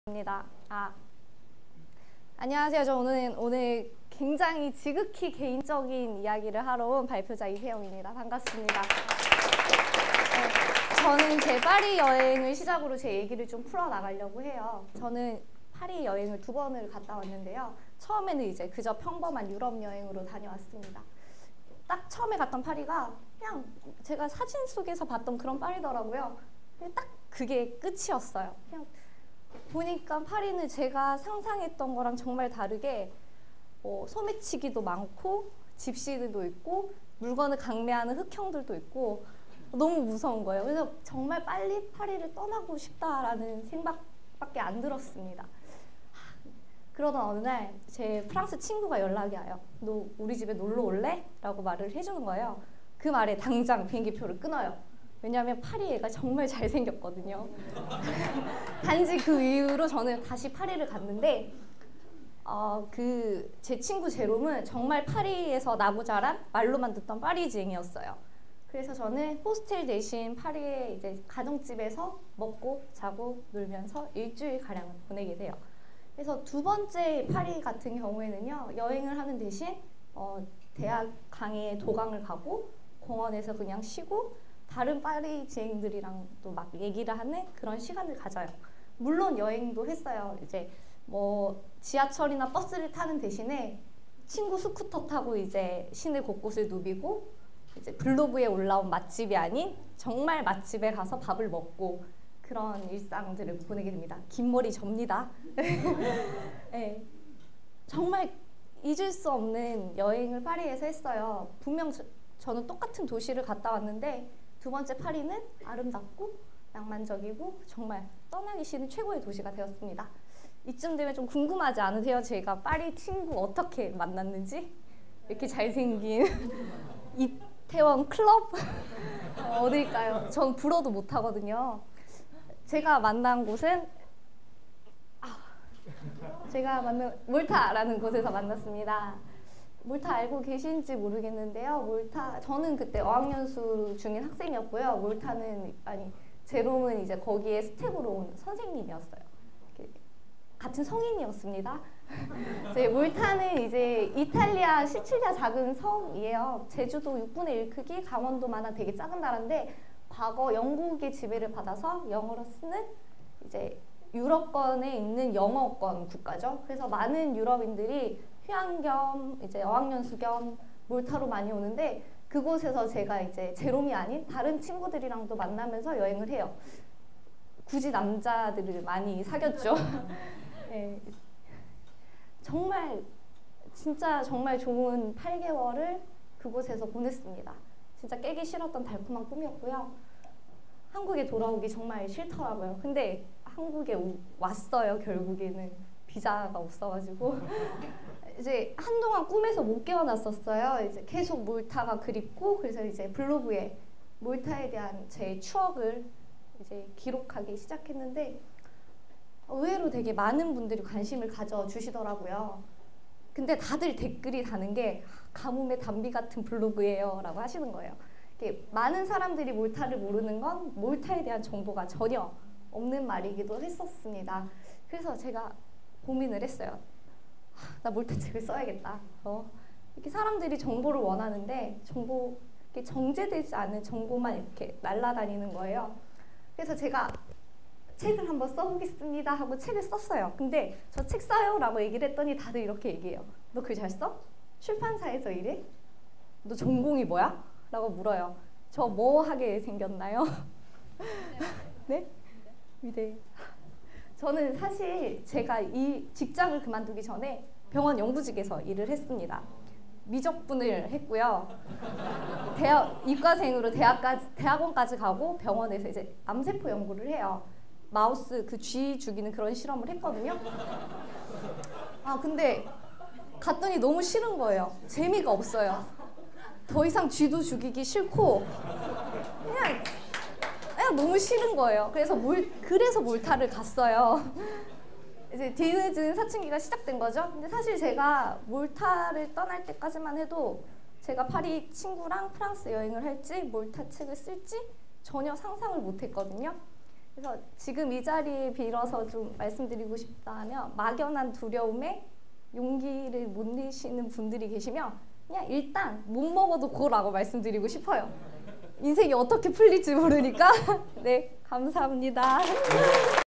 입니다. 안녕하세요. 저 오늘 굉장히 지극히 개인적인 이야기를 하러 온 발표자 이세영입니다. 반갑습니다. 저는 제 파리 여행을 시작으로 제 얘기를 좀 풀어나가려고 해요. 저는 파리 여행을 2번을 갔다 왔는데요. 처음에는 이제 그저 평범한 유럽 여행으로 다녀왔습니다. 딱 처음에 갔던 파리가 그냥 제가 사진 속에서 봤던 그런 파리더라고요. 딱 그게 끝이었어요. 그냥 보니까 파리는 제가 상상했던 거랑 정말 다르게 소매치기도 많고 집시들도 있고 물건을 강매하는 흑형들도 있고 너무 무서운 거예요. 그래서 정말 빨리 파리를 떠나고 싶다라는 생각밖에 안 들었습니다. 그러던 어느 날 제 프랑스 친구가 연락이 와요. 너 우리 집에 놀러 올래? 라고 말을 해주는 거예요. 그 말에 당장 비행기표를 끊어요. 왜냐하면 파리 애가 정말 잘생겼거든요. 단지 그 이후로 저는 다시 파리를 갔는데 제 친구 제롬은 정말 파리에서 나고 자란 말로만 듣던 파리지앵이었어요. 그래서 저는 호스텔 대신 파리에 이제 가정집에서 먹고 자고 놀면서 일주일가량을 보내게 돼요. 그래서 2번째 파리 같은 경우에는요, 여행을 하는 대신 대학 강의에 도강을 가고 공원에서 그냥 쉬고 다른 파리지앵들이랑 또 막 얘기를 하는 그런 시간을 가져요. 물론 여행도 했어요. 이제 뭐 지하철이나 버스를 타는 대신에 친구 스쿠터 타고 이제 시내 곳곳을 누비고 이제 블로그에 올라온 맛집이 아닌 정말 맛집에 가서 밥을 먹고 그런 일상들을 보내게 됩니다. 긴 머리 접니다. 네. 정말 잊을 수 없는 여행을 파리에서 했어요. 분명 저는 똑같은 도시를 갔다 왔는데 2번째 파리는 아름답고 낭만적이고 정말 떠나기 싫은 최고의 도시가 되었습니다. 이쯤 되면 좀 궁금하지 않으세요? 제가 파리 친구 어떻게 만났는지? 이렇게 잘생긴 이태원 클럽? 어딜까요? 전 불어도 못하거든요. 제가 만난 곳은 몰타라는 곳에서 만났습니다. 몰타 알고 계신지 모르겠는데요. 저는 그때 어학연수 중인 학생이었고요. 제롬은 이제 거기에 스텝으로 온 선생님이었어요. 같은 성인이었습니다. 몰타는 이제 이탈리아 시칠리아 작은 섬이에요. 제주도 6분의 1 크기, 강원도만한 되게 작은 나라인데 과거 영국의 지배를 받아서 영어로 쓰는 이제 유럽권에 있는 영어권 국가죠. 그래서 많은 유럽인들이 휴양 겸 이제 어학연수 겸 몰타로 많이 오는데 그곳에서 제가 이제 제롬이 아닌 다른 친구들이랑도 만나면서 여행을 해요. 굳이 남자들을 많이 사귀었죠. 네. 진짜 정말 좋은 8개월을 그곳에서 보냈습니다. 진짜 깨기 싫었던 달콤한 꿈이었고요. 한국에 돌아오기 정말 싫더라고요. 근데 한국에 왔어요. 결국에는 비자가 없어가지고 이제 한동안 꿈에서 못 깨어났었어요. 이제 계속 몰타가 그립고 그래서 이제 블로그에 몰타에 대한 제 추억을 이제 기록하기 시작했는데 의외로 되게 많은 분들이 관심을 가져주시더라고요. 근데 다들 댓글이 다는 게 가뭄의 단비 같은 블로그예요 라고 하시는 거예요. 많은 사람들이 몰타를 모르는 건 몰타에 대한 정보가 전혀 없는 말이기도 했었습니다. 그래서 제가 고민을 했어요. 나 몰타 책을 써야겠다. 이렇게 사람들이 정보를 원하는데 이렇게 정제되지 않은 정보만 이렇게 날아다니는 거예요. 그래서 제가 책을 한번 써보겠습니다 하고 책을 썼어요. 근데 저 책 써요 라고 얘기를 했더니 다들 이렇게 얘기해요. 너 글 잘 써? 출판사에서 일해? 너 전공이 뭐야? 라고 물어요. 저 뭐 하게 생겼나요? 네? 미대. 저는 사실 제가 이 직장을 그만두기 전에 병원 연구직에서 일을 했습니다. 미적분을 했고요. 이과생으로 대학원까지 가고 병원에서 이제 암세포 연구를 해요. 마우스 쥐 죽이는 그런 실험을 했거든요. 근데 갔더니 너무 싫은 거예요. 재미가 없어요. 더 이상 쥐도 죽이기 싫고 그냥 너무 싫은 거예요. 그래서 몰타를 갔어요. 이제 뒤늦은 사춘기가 시작된 거죠. 근데 사실 제가 몰타를 떠날 때까지만 해도 제가 파리 친구랑 프랑스 여행을 할지 몰타 책을 쓸지 전혀 상상을 못 했거든요. 그래서 지금 이 자리에 빌어서 좀 말씀드리고 싶다면 막연한 두려움에 용기를 못 내시는 분들이 계시면 그냥 일단 못 먹어도 고라고 말씀드리고 싶어요. 인생이 어떻게 풀릴지 모르니까. 네, 감사합니다.